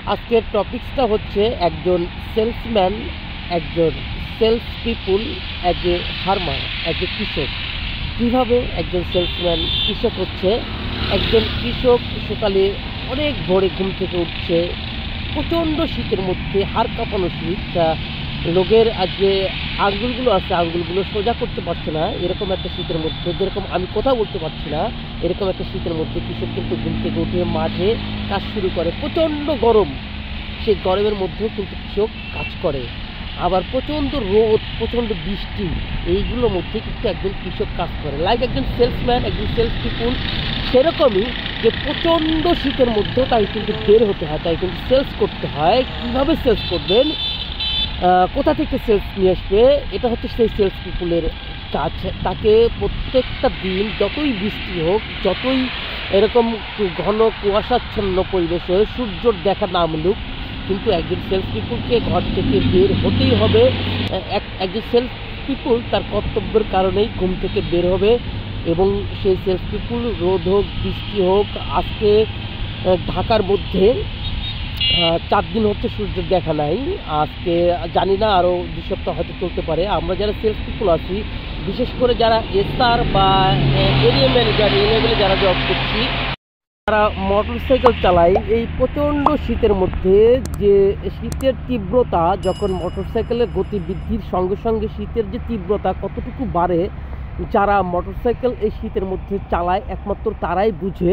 আজকের টপিকসটা হচ্ছে একজন সেলসম্যান, একজন sales people, as a farmer, as a কৃষক। কীভাবে একজন সেলসম্যান কৃষক হচ্ছে। একজন কৃষক সকালে অনেক ভোরে ঘুম থেকে উঠছে, প্রচণ্ড শীতের মধ্যে, হাড় কাঁপানো শীত, লোকের যে আঙ্গুলগুলো আছে আঙ্গুলগুলো সোজা করতে পারছে না, এরকম একটা শীতের মধ্যে, যেরকম আমি কথা বলতে পারছি না এরকম একটা শীতের মধ্যে কৃষক কিন্তু ঘুম থেকে উঠে মাঠে কাজ শুরু করে। প্রচণ্ড গরম, সেই গরমের মধ্যেও কিন্তু কৃষক কাজ করে। আবার প্রচণ্ড রোদ, প্রচণ্ড বৃষ্টি, এইগুলোর মধ্যে কিন্তু একজন কৃষক কাজ করে। লাইক একজন সেলসম্যান, একজন সেলস পিপুল সেরকমই, যে প্রচণ্ড শীতের মধ্যেও তাই কিন্তু বের হতে হয়, তাই কিন্তু সেলস করতে হয়। কীভাবে সেলস করবেন, কোথা থেকে সেলস নিয়ে আসবে, এটা হচ্ছে সেই সেলস পিপুলের কাজ। তাকে প্রত্যেকটা দিন যতই বৃষ্টি হোক, যতই এরকম ঘন কুয়াশাচ্ছন্ন পরিবেশ হয়ে সূর্যর দেখা না মিলুক, কিন্তু একজন সেলস পিপুলকে ঘর থেকে বের হতেই হবে। একজন সেলস পিপুল তার কর্তব্যের কারণেই ঘুম থেকে বের হবে, এবং সেই সেলস পিপুল রোদ হোক, বৃষ্টি হোক। আজকে ঢাকার মধ্যে 4 দিন হচ্ছে সূর্যের দেখা নাই। আজকে জানি না, আরও 2 সপ্তাহ হয়তো চলতে পারে। আমরা যারা সেলস পিপুল আছি, বিশেষ করে যারা এসআর বা এরিয়া ম্যানেজার, এই লেভেলে যারা জব করছি, তারা মোটরসাইকেল চালায় এই প্রচণ্ড শীতের মধ্যে। যে শীতের তীব্রতা, যখন মোটরসাইকেলের গতি বৃদ্ধির সঙ্গে সঙ্গে শীতের যে তীব্রতা কতটুকু বাড়ে, যারা মোটরসাইকেল এই শীতের মধ্যে চালায় একমাত্র তারাই বুঝে।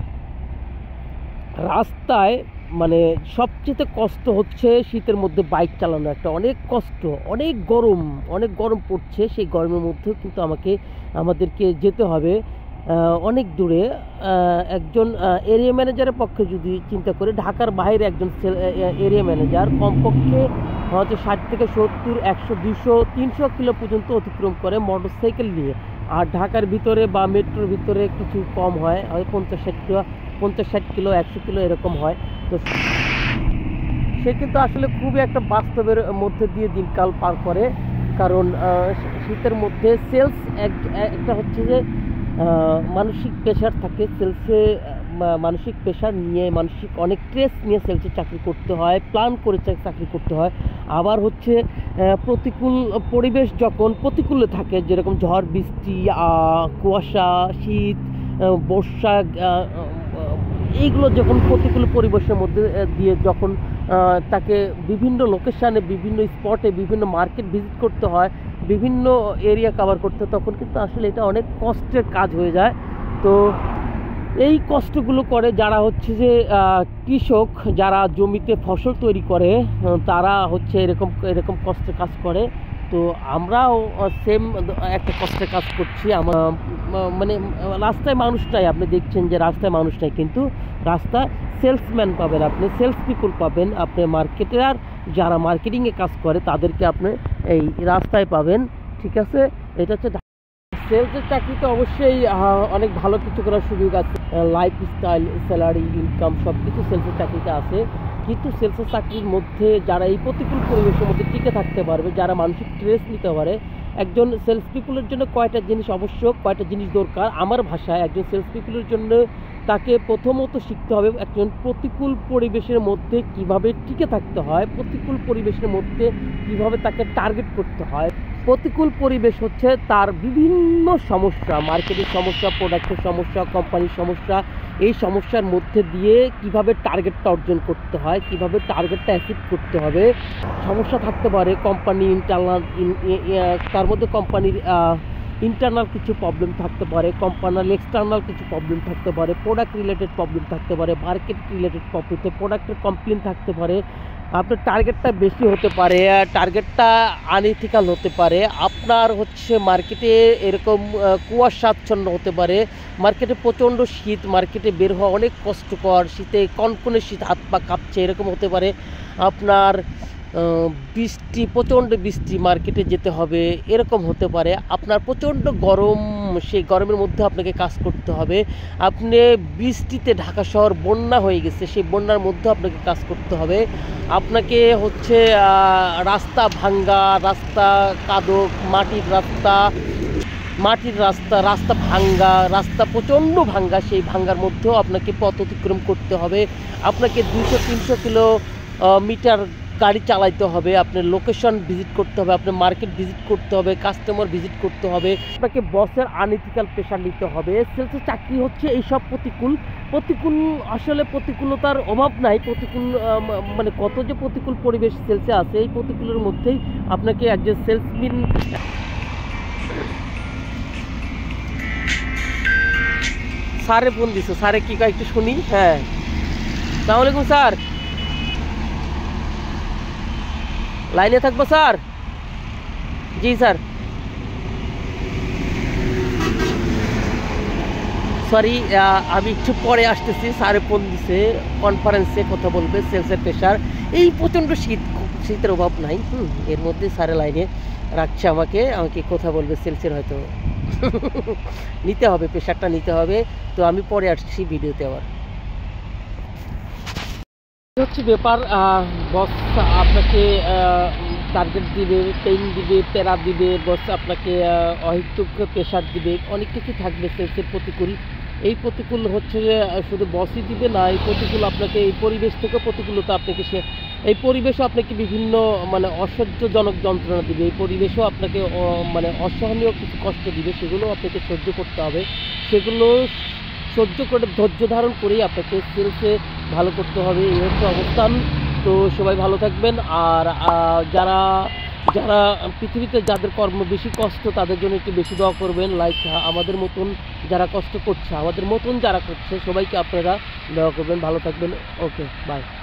রাস্তায় মানে সবচেয়ে কষ্ট হচ্ছে শীতের মধ্যে বাইক চালানো, একটা অনেক কষ্ট, অনেক গরম পড়ছে। সেই গরমের মধ্যেও কিন্তু আমাদেরকে যেতে হবে অনেক দূরে। একজন এরিয়া ম্যানেজারের পক্ষে যদি চিন্তা করে, ঢাকার বাইরে একজন এরিয়া ম্যানেজার কমপক্ষে হয়তো 60 থেকে 70, 100, 200, 300 কিলো পর্যন্ত অতিক্রম করে মোটরসাইকেল নিয়ে। আর ঢাকার ভিতরে বা মেট্রোর ভিতরে কিছু কম হয়, 50-60 কিলো, 100 কিলো এরকম হয়। তো সে কিন্তু আসলে খুবই একটা বাস্তবের মধ্যে দিয়ে দিনকাল পার করে। কারণ শীতের মধ্যে সেলস একটা হচ্ছে যে মানসিক প্রেশার থাকে সেলসে, মানসিক প্রেশার নিয়ে, মানসিক অনেক স্ট্রেস নিয়ে সেলসে চাকরি করতে হয়, প্ল্যান করে চাকরি করতে হয়। আবার হচ্ছে প্রতিকূল পরিবেশ যখন প্রতিকূলে থাকে, যেরকম ঝড় বৃষ্টি, কুয়াশা, শীত, বর্ষা, এইগুলো যখন প্রতিকূল পরিবেশের মধ্যে দিয়ে যখন তাকে বিভিন্ন লোকেশানে, বিভিন্ন স্পটে, বিভিন্ন মার্কেট ভিজিট করতে হয়, বিভিন্ন এরিয়া কভার করতে হয়, তখন কিন্তু আসলে এটা অনেক কষ্টের কাজ হয়ে যায়। তো এই কষ্টগুলো করে যারা হচ্ছে যে কৃষক, যারা জমিতে ফসল তৈরি করে, তারা হচ্ছে এরকম কষ্টের কাজ করে। তো আমরাও সেম একটা কষ্টের কাজ করছি। মানে রাস্তায় মানুষ নাই, আপনি দেখছেন যে রাস্তায় মানুষ নাই, কিন্তু রাস্তায় সেলসম্যান পাবেন, আপনি সেলস পিপুল পাবেন, আপনি মার্কেটের, আর যারা মার্কেটিংয়ে কাজ করে তাদেরকে আপনি এই রাস্তায় পাবেন। ঠিক আছে, এটা হচ্ছে সেলসের চাকরিতে অবশ্যই অনেক ভালো কিছু করার সুযোগ আছে। লাইফস্টাইল, স্যালারি, ইনকাম সব কিছু সেলসের চাকরিতে আছে। কিন্তু সেলসের চাকরির মধ্যে যারা এই প্রতিকূল পরিবেশের মধ্যে টিকে থাকতে পারবে, যারা মানসিক স্ট্রেস নিতে পারে, একজন সেলস পিপুলের জন্য কয়টা জিনিস আবশ্যক, কয়টা জিনিস দরকার। আমার ভাষায় একজন সেলস পিপুলের জন্য তাকে প্রথমত শিখতে হবে একজন প্রতিকূল পরিবেশের মধ্যে কিভাবে টিকে থাকতে হয়, প্রতিকূল পরিবেশের মধ্যে কিভাবে তাকে টার্গেট করতে হয়। প্রতিকূল পরিবেশ হচ্ছে তার বিভিন্ন সমস্যা, মার্কেটের সমস্যা, প্রোডাক্টের সমস্যা, কোম্পানির সমস্যা। এই সমস্যার মধ্যে দিয়ে কিভাবে টার্গেটটা অর্জন করতে হয়, কিভাবে টার্গেটটা অ্যাচিভ করতে হবে। সমস্যা থাকতে পারে কোম্পানি ইন্টারনাল, তার মধ্যে কোম্পানির ইন্টারনাল কিছু প্রবলেম থাকতে পারে, কোম্পানির এক্সটার্নাল কিছু প্রবলেম থাকতে পারে, প্রোডাক্ট রিলেটেড প্রবলেম থাকতে পারে, মার্কেট রিলেটেড প্রবলেম, প্রোডাক্টের কমপ্লেন থাকতে পারে। আপনার টার্গেটটা বেশি হতে পারে, টার্গেটটা আনইথিক্যাল হতে পারে। আপনার হচ্ছে মার্কেটে এরকম কুয়াশাচ্ছন্ন হতে পারে, মার্কেটে প্রচণ্ড শীত, মার্কেটে বের হওয়া অনেক কষ্টকর, শীতে কনকনে শীত, হাত পা কাঁপছে, এরকম হতে পারে। আপনার বৃষ্টি, প্রচণ্ড বৃষ্টি, মার্কেটে যেতে হবে, এরকম হতে পারে। আপনার প্রচণ্ড গরম, সেই গরমের মধ্যে আপনাকে কাজ করতে হবে। আপনি বৃষ্টিতে, ঢাকা শহর বন্যা হয়ে গেছে, সেই বন্যার মধ্যে আপনাকে কাজ করতে হবে। আপনাকে হচ্ছে রাস্তা ভাঙ্গা, রাস্তা কাদো, মাটির রাস্তা, মাটির রাস্তা, রাস্তা ভাঙ্গা, রাস্তা প্রচণ্ড ভাঙ্গা, সেই ভাঙ্গার মধ্যেও আপনাকে পথ অতিক্রম করতে হবে। আপনাকে 200-300 কিলোমিটার গাড়ি চালাইতে হবে, আপনার লোকেশন ভিজিট করতে হবে, আপনার মার্কেট ভিজিট করতে হবে, কাস্টমার ভিজিট করতে হবে, আপনাকে বসের আনইথিক্যাল প্রেশার নিতে হবে। সেলসের চাকরি হচ্ছে এইসব প্রতিকূল। আসলে প্রতিকূলতার অভাব নাই। মানে কত যে প্রতিকূল পরিবেশ সেলসে আছে, এই প্রতিকূলের মধ্যেই আপনাকে একজন সেলসম্যান। স্যারে ফোন দিছো, স্যারে কি কয় একটু শুনি। হ্যাঁ, আসসালামু আলাইকুম স্যার, লাইনে থাকবো স্যার? জি স্যার, সরি আমি একটু পরে আসতেছি। স্যারে ফোন দিছে, কনফারেন্সে কথা বলবে, সেলসের প্রেশার। এই প্রচণ্ড শীতের অভাব নাই, এর মধ্যে স্যারে লাইনে রাখছে আমাকে কথা বলবে সেলসের, হয়তো নিতে হবে, প্রেশারটা নিতে হবে। তো আমি পরে আসছি ভিডিওতে। আবার হচ্ছে ব্যাপার, বস আপনাকে টার্গেট দিবে, পেইন দিবে, প্যারা দিবে, বস আপনাকে অহেতুক প্রেশার দিবে, অনেক কিছু থাকবে সেলসের প্রতিকূল। এই প্রতিকূল হচ্ছে যে শুধু বসই দিবে না, এই প্রতিকূল আপনাকে এই পরিবেশ থেকে প্রতিকূলতা আপনাকে এই পরিবেশও আপনাকে বিভিন্ন মানে অসহ্যজনক যন্ত্রণা দিবে। এই পরিবেশও আপনাকে মানে অসহনীয় কিছু কষ্ট দিবে, সেগুলো আপনাকে সহ্য করতে হবে। সেগুলো সহ্য করে ধৈর্য ধারণ করেই আপনাকে সেলসে ভালো করতে হবে। এই হচ্ছে অবস্থান। তো সবাই ভালো থাকবেন। আর যারা যারা পৃথিবীতে যাদের কর্ম বেশি কষ্ট, তাদের জন্য একটু বেশি দোয়া করবেন। লাইক আমাদের মতন যারা কষ্ট করছে, আমাদের মতন যারা করছে, সবাইকে আপনারা দোয়া করবেন। ভালো থাকবেন। Okay, by.